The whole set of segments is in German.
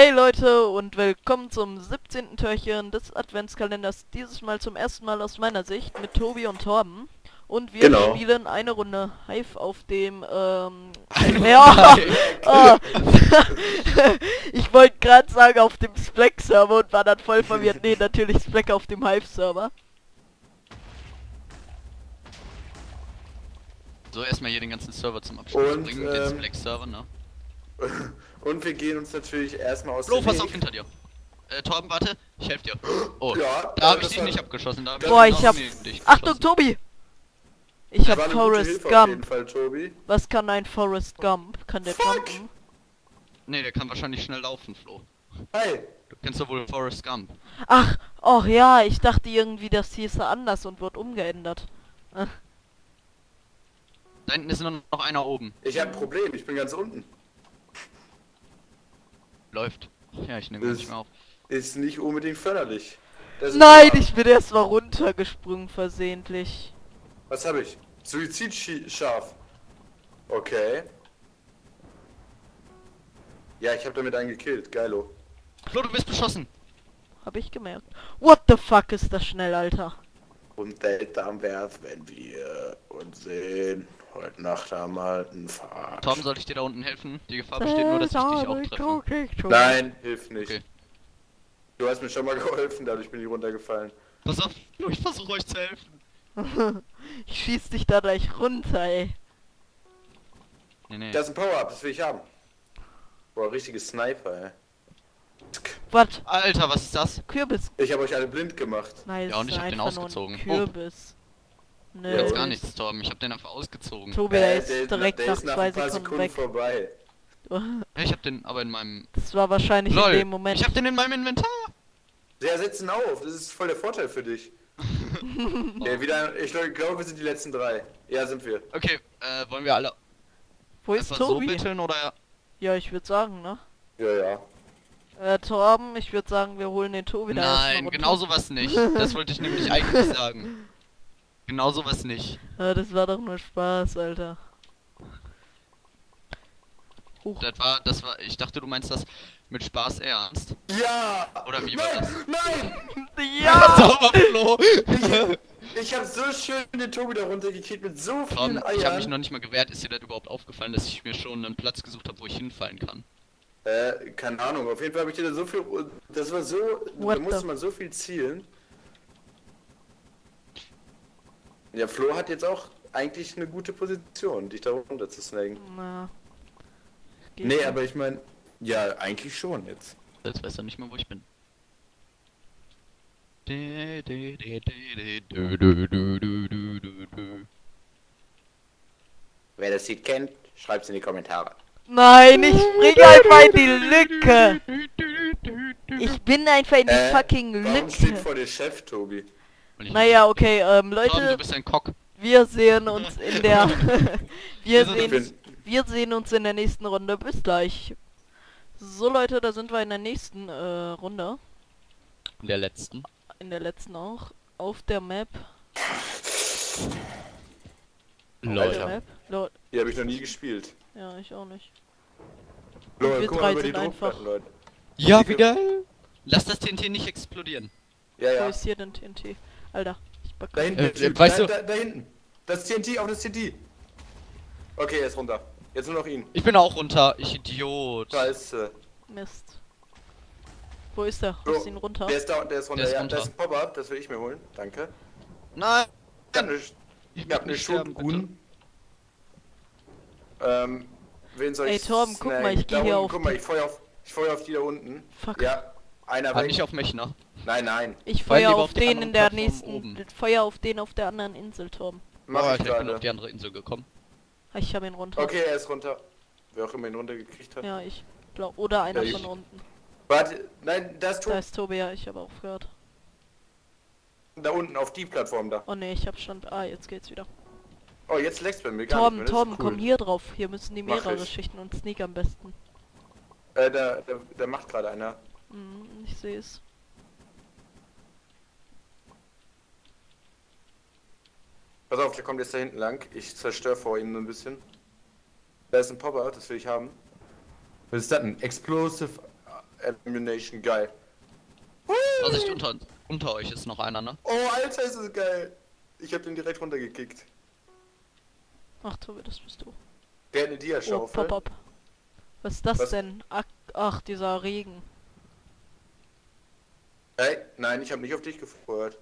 Hey Leute und willkommen zum 17. Türchen des Adventskalenders. Dieses Mal zum ersten Mal aus meiner Sicht mit Tobi und Torben. Und wir Genau. spielen eine Runde Hive auf dem, ja, ich wollte gerade sagen auf dem Splack-Server und war dann voll verwirrt. Nee, natürlich Splack auf dem Hive-Server. So, erstmal hier den ganzen Server zum Abschluss Und, bringen, den Slack-Server, ne? Und wir gehen uns natürlich erstmal aus Flo, dem pass Weg. auf hinter dir. Torben, warte, ich helfe dir. Oh, Ja, da habe ich das dich war- nicht abgeschossen, da hab Boah, ich ich hab... dich Achtung, geschossen. Tobi! Ich hab war eine gute Forrest Hilfe auf jeden Gump. Fall, Tobi. Was kann ein Forrest Gump? Kann der Fuck! jumpen? Nee, der kann wahrscheinlich schnell laufen, Flo. Hi! Du kennst doch wohl Forrest Gump. Ach, oh ja, ich dachte irgendwie, das hieß anders und wird umgeändert. Da hinten ist nur noch einer oben. Ich habe ein Problem, ich bin ganz unten. Läuft. Ja, ich nehme Das- nicht mehr auf. Ist nicht unbedingt förderlich. Das ist Nein, wahr. ich bin erst mal runtergesprungen versehentlich. Was habe ich? Suizidschaf. Okay. Ja, ich habe damit einen gekillt. Geilo. Flo, du bist beschossen. Hab ich gemerkt. What the fuck ist das schnell, Alter? Und seltsam wär's, wenn wir uns sehen. Heute Nacht haben wir halt einen Fahrt. Torben, soll ich dir da unten helfen? Die Gefahr besteht nur, dass ich dich auch treffe. Nein, hilft nicht. Okay. Du hast mir schon mal geholfen, dadurch bin ich runtergefallen. Pass auf, Flo, ich versuche euch zu helfen. Ich schieß dich da gleich runter, ey. Nee. Das ist ein Power-Up, das will ich haben. Boah, richtige Sniper, ey. Was? Alter, was ist das? Kürbis. Ich habe euch alle blind gemacht. Nein, Ja, und ich hab den einfach nur ein ausgezogen. Kürbis. Nö. Ja, Jetzt und? gar nichts, Torben. Ich hab den einfach ausgezogen. Tobi, der ist der direkt der nach ist nach 2 ein paar Sekunden Sekunden weg. vorbei. Ja, ich hab den aber in meinem... Das war wahrscheinlich LOL, in dem Moment. ich hab den in meinem Inventar. Der setzen auf, das ist voll der Vorteil für dich. Ja, wieder, ich glaube, wir sind die letzten 3. Ja, sind wir. Okay, wollen wir alle Wo ist einfach so Tobi? bitteln oder... Ja, ich würde sagen, ne? Ja. Torben, ich würde sagen, wir holen den Tobi da erstmal Nein, runter. genau sowas nicht. Das wollte ich nämlich eigentlich sagen. Genau sowas nicht. Ja, das war doch nur Spaß, Alter. Huch. Das war, ich dachte, du meinst das mit Spaß ernst. Ja! Oder wie war das? Nein! Ja! Sauber, Flo! Ich habe so schön den Tobi da runtergekickt mit so vielen Tom, ich habe mich Eiern. noch nicht mal gewehrt. Ist dir das überhaupt aufgefallen, dass ich mir schon einen Platz gesucht habe, wo ich hinfallen kann? Keine Ahnung, auf jeden Fall habe ich dir da so viel... Das war so... What Da musste the- man so viel zielen. Ja, Flo hat jetzt auch eigentlich eine gute Position, dich da runter zu snacken. Na. Geht Nee, nicht. aber ich meine... Ja, eigentlich schon jetzt. Jetzt weiß er nicht mehr, wo ich bin. Wer das Lied kennt, schreibt's in die Kommentare. Nein, ich spring einfach in die Lücke. Ich bin einfach in die fucking Warum steht Lücke. vor dir Chef, Tobi? Naja, okay, Tom, du Leute, bist ein Cock. wir sehen uns in der... wir, Also, sehen, wir sehen uns in der nächsten Runde. Bis gleich. So Leute, da sind wir in der nächsten Runde. In der letzten. In der letzten auch. Auf der Map. Auf Alter. der Map. Lol. Die habe ich noch nie gespielt. Ja, ich auch nicht. Lol, wir guck drei mal über die sind einfach- Druckplatten, Leute. Ja, wie geil! Lass das TNT nicht explodieren. Ja, Wo ja. ist hier denn TNT? Alter, ich back. Da hinten, der Typ. weißt da, du- da hinten. Das TNT, auf das TNT. Okay, er ist runter. Jetzt nur noch ihn. Ich bin auch runter, ich Idiot. Scheiße. Mist. Wo ist der? So, Ist ihn runter? Der ist da, der ist runter. Der ist Ja, runter. das ist ein Pop-Up, das will ich mir holen. Danke. Nein! Ich hab eine, Ich ich will hab eine nicht sterben, Shotgun. Wen soll Ey, ich Torben, guck snacken? mal, ich Da geh hier unten, auf Guck mal, die- ich feuer auf die da unten. Fuck. Ja, einer Halt weg. nicht auf mich, ne? Nein. Ich Vor allem feuer lieber auf auf die den anderen in der Plattformen nächsten... oben. Feuer auf den auf der anderen Insel, Torben. Mach Boah, ich ich bin auf gerade. die andere Insel gekommen. Ich hab ihn runter. Okay, er ist runter. Wer auch immer ihn runtergekriegt hat. Ja, ich glaub. Oder einer Ja, von ich- unten. Warte, nein, da ist Da tot. ist Tobi, ja, ich habe aufgehört. Da unten, auf die Plattform da. Oh ne, ich hab schon... Ah, jetzt geht's wieder. Oh, jetzt lächst bei mir gar Torben, nicht mehr. Torben, Das ist cool. komm hier drauf. Hier müssen die Mach mehrere ich. Schichten und Sneak am besten. Da macht gerade einer. Ich sehe es. Pass auf, der kommt jetzt da hinten lang. Ich zerstöre vor ihm so ein bisschen. Da ist ein Popper, das will ich haben. Was ist das denn? Explosive Elimination, geil. Vorsicht, unter euch ist noch einer, ne? Oh, Alter, ist das geil. Ich hab den direkt runtergekickt. Ach, Tobi, das bist du. Der hat eine Oh, Dia-Schaufel. Pop-up. Was ist das Was? denn? Ach, dieser Regen. Hey, nein, ich habe nicht auf dich gefeuert.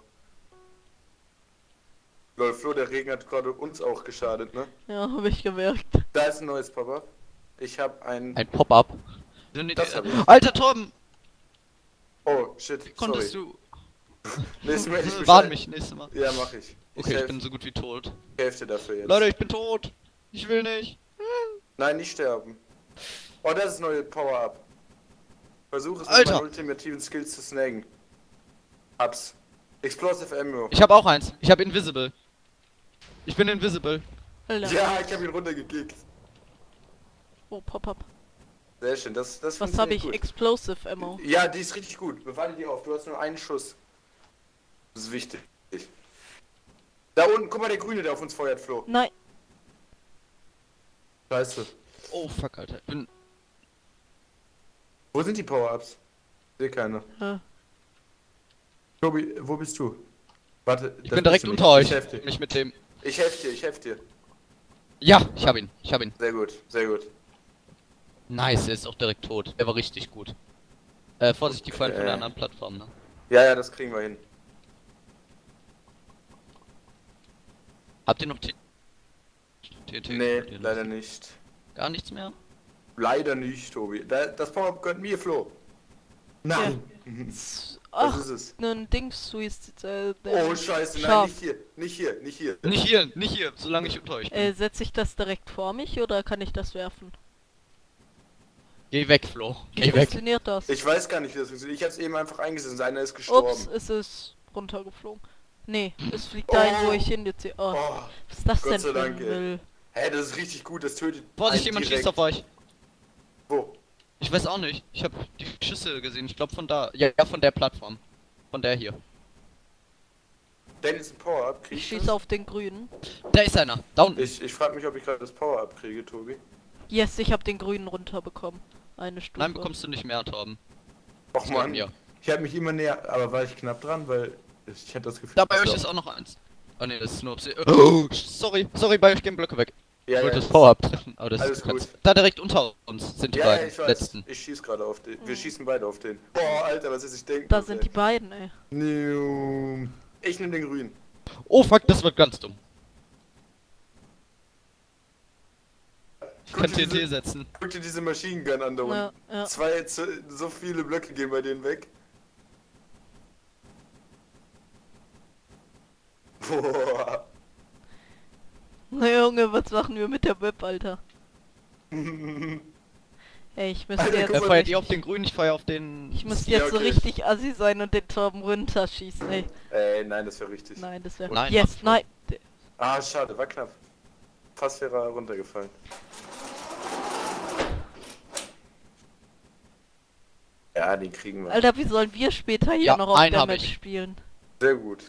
Lol, Flo, der Regen hat gerade uns auch geschadet, ne? Ja, habe ich gemerkt. Da ist ein neues Pop-up. Ich habe ein... Ein Pop-up. Das hab ich. Alter Torben! Oh, shit, sorry. Konntest du... Nächstes Mal ich Warn mich, nächstes Mal. Ja, mach ich. Okay, ich bin so gut wie tot. Hälfte dafür jetzt. Leute, ich bin tot! Ich will nicht! Nein, nicht sterben. Oh, das ist neue Power-Up. Versuch es mit Alter. meinen ultimativen Skills zu snacken. Hab's. Explosive Ammo. Ich hab auch eins. Ich hab Invisible. Ich bin Invisible. Alter. Ja, ich hab ihn runtergekickt. Oh, Pop-up. Sehr schön, das Was funktioniert habe ich? gut. Explosive Ammo. Ja, die ist richtig gut. Bewahre die auf. Du hast nur einen Schuss. Das ist wichtig. Da unten, guck mal, der Grüne, der auf uns feuert, Flo. Nein. Scheiße. Oh fuck, Alter. Ich bin... Wo sind die Power-Ups? Sehe keine. Ja. Tobi, wo bist du? Warte, Ich bin direkt unter euch. Ich helfe dir. Mich mit dem... Ich helfe dir, ich helfe dir. Ja, ich hab ihn. Ich hab ihn. Sehr gut, sehr gut. Nice, er ist auch direkt tot. Er war richtig gut. Vorsicht, die fallen von der anderen Plattform, ne? Ja, ja, das kriegen wir hin. Habt ihr noch TNT? Nee, leider nicht. Gar nichts mehr? Leider nicht, Tobi. Das Power-Up gehört mir, Flo. Nein. Was Ach, ist es? ein Dings-Suicide. Oh, scheiße, nein, Schaf. nicht hier. Nicht hier, nicht hier. Nicht hier, nicht hier, solange ich unter euch bin. Setze ich das direkt vor mich oder kann ich das werfen? Geh weg, Flo. Wie Geh weg. funktioniert das? Ich weiß gar nicht, wie das funktioniert. Ich hab's eben einfach eingesetzt. Einer ist gestorben. Ups, ist es runtergeflogen. Nee, es fliegt dahin, wo ich hin jetzt. Oh, Oh, was ist das Gott denn sei für ein Dank, ey. Müll? hä, das ist richtig gut. Das tötet. Vorsicht, einen jemand direkt. schießt auf euch. Wo? Ich weiß auch nicht. Ich habe die Schüsse gesehen. Ich glaube von da. Ja, ja, von der Plattform. Von der hier. Denn ist ein Power-Up. Ich Krieg schieße auf den grünen. Da ist einer. Da unten. Ich frage mich, ob ich gerade das Power-Up kriege, Tobi. Yes, ich habe den grünen runterbekommen. Eine Stufe. Nein, bekommst du nicht mehr, Torben. Och man, Ja. ich habe mich immer näher, aber war ich knapp dran, weil ich hatte das Gefühl. Da bei euch ist auch noch eins. Oh ne, das ist nur oh, sorry, bei euch gehen Blöcke weg. Ja, Ich wollte ja, das Power-Up treffen, aber das alles ist ganz... gut. Da direkt unter uns sind die ja, beiden ich weiß. letzten. Ich schieß gerade auf den. Wir schießen beide auf den. Boah, Alter, was ist ich denke? Da sind die beiden, ey. Ich nehme den grünen. Oh fuck, das wird ganz dumm. Ich kann Guck dir TNT diese- setzen. Guck dir diese Machine Gun an da unten. Ja, ja. So viele Blöcke gehen bei denen weg. Boah. Na Junge, was machen wir mit der Web, Alter? Ey, ich müsste Alter, jetzt... guck mal, Feuert ihr auf den grünen, ich feuer auf den... Ich müsste Ja, jetzt so okay. richtig assi sein und den Torben runterschießen, ey. Nein, das wäre richtig. Nein, das wäre... Nein, Yes, Mann. nein. Ah, schade, war knapp. Fast wäre er runtergefallen. Ja, den kriegen wir. Alter, wie sollen wir später hier Ja, noch auf einen der hab Map ich. spielen? Sehr gut.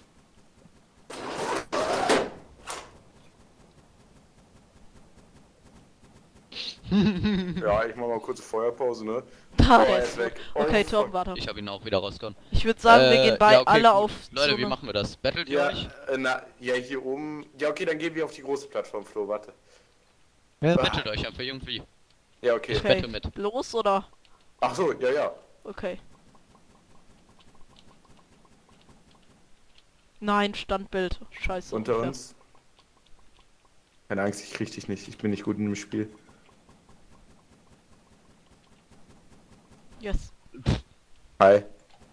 Ja, ich mach mal kurze Feuerpause, ne? Da, Oh, der er ist ist weg. weg. Okay, Oh, Torben, fuck. warte. Ich habe ihn auch wieder rausgehauen. Ich würde sagen, wir gehen bei ja, okay, alle gut. auf... Leute, so wie eine- machen wir das? Battlet ihr Ja, euch? ja, hier oben. Ja, okay, dann gehen wir auf die große Plattform, Flo, warte. Ja, battelt euch einfach irgendwie. Ja, okay. Ich wette mit. Los, oder? Ach so, ja, ja. Okay. Nein, Standbild. Scheiße. Unter unfair. uns. Keine Angst, ich krieg dich nicht. Ich bin nicht gut in dem Spiel. Yes. Hi.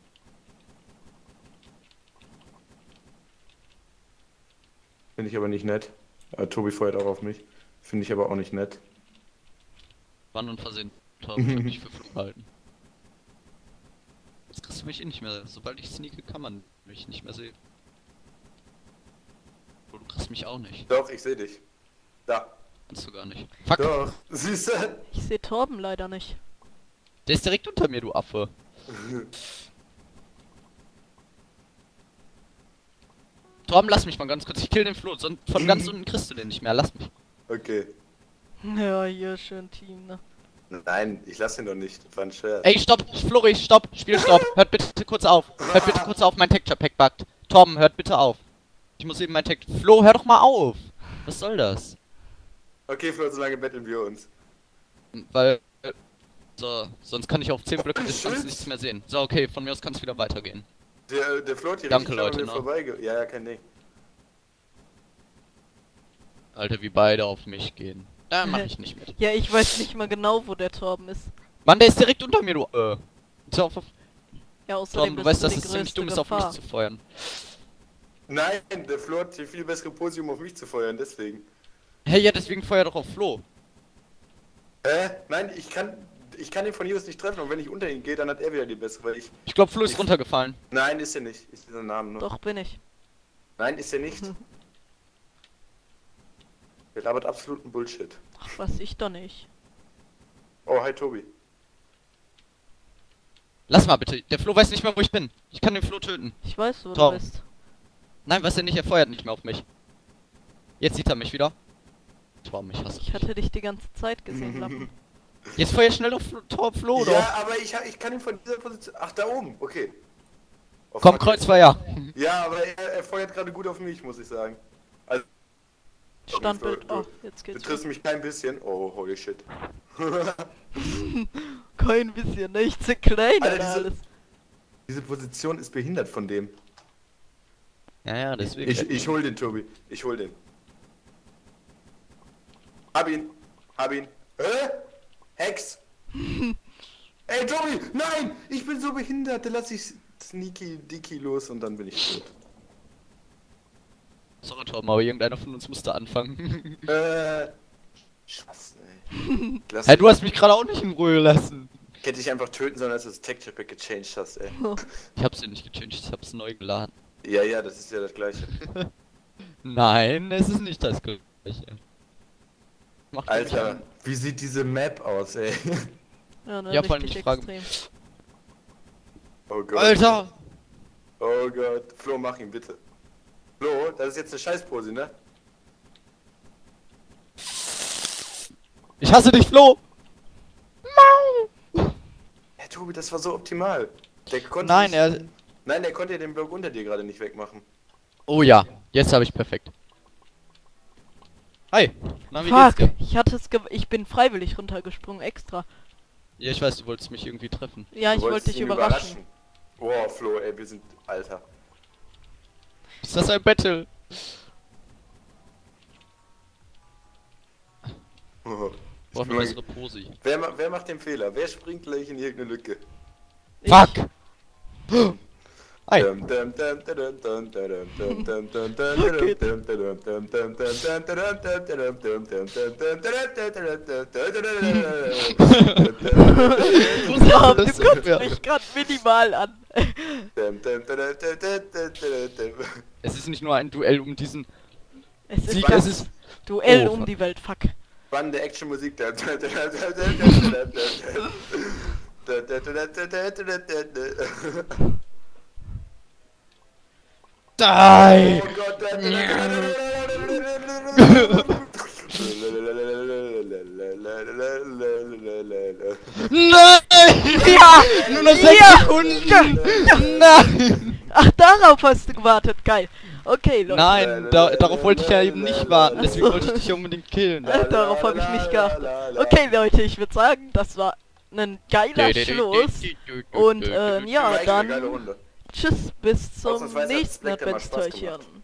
Finde ich aber nicht nett. Tobi feuert auch auf mich. Finde ich aber auch nicht nett. Wann und versehen. Torben, ich hab mich für Flug gehalten. Jetzt kriegst du mich eh nicht mehr. Sobald ich sneake, kann man mich nicht mehr sehen. Oh, du kriegst mich auch nicht. Doch, ich sehe dich. Da. Kannst du gar nicht. Fuck, Doch. Siehst du? Ich sehe Torben leider nicht. der ist direkt unter mir, du Affe. Torben, lass mich mal ganz kurz. Ich kill den Flo. Sonst von ganz unten kriegst du den nicht mehr. Lass mich. Okay. Ja, hier schön Team, ne? Nein, ich lasse ihn doch nicht. Das war ein Scherz. Ey, stopp, Flori, stopp, Spiel, stopp. Hört bitte kurz auf. Hört bitte kurz auf, mein Texture Pack buggt. Tom, hört bitte auf. Ich muss eben mein Texture... Flo, hör doch mal auf. Was soll das? Okay, Flo, so lange betteln wir uns. Weil... So, sonst kann ich auf 10 Blöcke Distanz nichts mehr sehen. So, okay, von mir aus kann es wieder weitergehen. Der Flo hat hier Danke, richtig an Leute, mir ne? vorbei. Ja, kein Ding. Alter, wie beide auf mich gehen. Da mach ich nicht mit. Ja, ich weiß nicht mal genau, wo der Torben ist. Mann, der ist direkt unter mir, du... Ist auf... Ja, Tom, außerdem du bist weißt, du dass die es ziemlich größte dumm ist, auf mich Gefahr. zu feuern. Nein, der Flo hat hier viel bessere Position, um auf mich zu feuern, deswegen. Hey, ja, deswegen feuer doch auf Flo. Nein, ich kann ihn von hier aus nicht treffen und wenn ich unter ihn gehe, dann hat er wieder die bessere, weil ich... Ich glaube, Flo ist runtergefallen. Nein, ist er nicht. Ist dieser Name nur. Doch, bin ich. Nein, ist er nicht. Der labert absoluten Bullshit. Ach, was ich doch nicht. Oh, hi Tobi. Lass mal bitte, der Flo weiß nicht mehr, wo ich bin. Ich kann den Flo töten. Ich weiß, wo Tom. du bist. Nein, was er nicht, er feuert nicht mehr auf mich. Jetzt sieht er mich wieder. Tom, ich hasse Ich dich. hatte dich die ganze Zeit gesehen, Lappen. Jetzt feuer schnell auf Flo, doch. Ja, aber ich kann ihn von dieser Position... Ach, da oben, okay. Oh, Komm, fuck. Kreuzfeuer. Ja, aber er feuert gerade gut auf mich, muss ich sagen. Also, Standbild. du- Oh, jetzt du geht's. triffst mich kein bisschen. Oh, holy shit. Kein bisschen, ne? Ich zerkleiner Alter, da alles. Diese Position ist behindert von dem. Ja, deswegen. Ich hol den, Tobi. Ich hol den. Hab ihn. Hex. Ey, Tobi, nein! Ich bin so behindert. Da lass ich Sneaky Dicky los und dann bin ich tot. Sorry, Tom, aber irgendeiner von uns musste anfangen. Scheiße, ey. Hey, du hast mich gerade auch nicht in Ruhe gelassen. Ich hätte dich einfach töten sollen, als du das Texture Pack gechanged hast, ey. Ich hab's ja nicht gechanged, ich hab's neu geladen. Ja, das ist ja das gleiche. Nein, es ist nicht das gleiche. Mach doch nicht Alter, an. wie sieht diese Map aus, ey? Ja, ne? Ja, vor allem Richtig die Frage- extrem. Oh Gott. Alter! Oh Gott. Flo, mach ihn bitte. Flo, das ist jetzt eine Scheißpose, ne? Ich hasse dich, Flo! Hey Tobi, das war so optimal. Der konnte Nein, nicht- Nein, der konnte ja den Block unter dir gerade nicht wegmachen. Oh ja, jetzt habe ich perfekt. Hi! Na, wie Fuck, geht's dir? ich bin freiwillig runtergesprungen, extra. Ja, ich weiß, du wolltest mich irgendwie treffen. Ja, ich Du wollte wolltest dich ihn überraschen. Oh, Flo, ey, wir sind... Alter. Ist das ein Battle? Oh. Braucht bin eine mal- bessere Pose. Wer macht den Fehler? Wer springt gleich in irgendeine Lücke? Ich- Fuck! Hi! Ja, du Das ist guckst unfair. mich gerade minimal an. Es ist nicht nur ein Duell um diesen Es ist Sieg, das es ist... Duell Oh, um fuck. die Welt, fuck. Spannende Actionmusik. Die! Oh Gott. Nein! Ja! Nur noch 6 Ja! Sekunden! Nein! Ach, darauf hast du gewartet, geil. Okay, Leute. Nein, darauf wollte ich ja eben nicht warten, deswegen wollte ich dich ja unbedingt killen. Darauf habe ich nicht geachtet. Okay, Leute, ich würde sagen, das war ein geiler Schluss. Und ja, War echt eine geile dann Runde. tschüss, bis zum Ausnahmsweise hat's nächsten Black Hammer Spaß Adventstürchen. gemacht.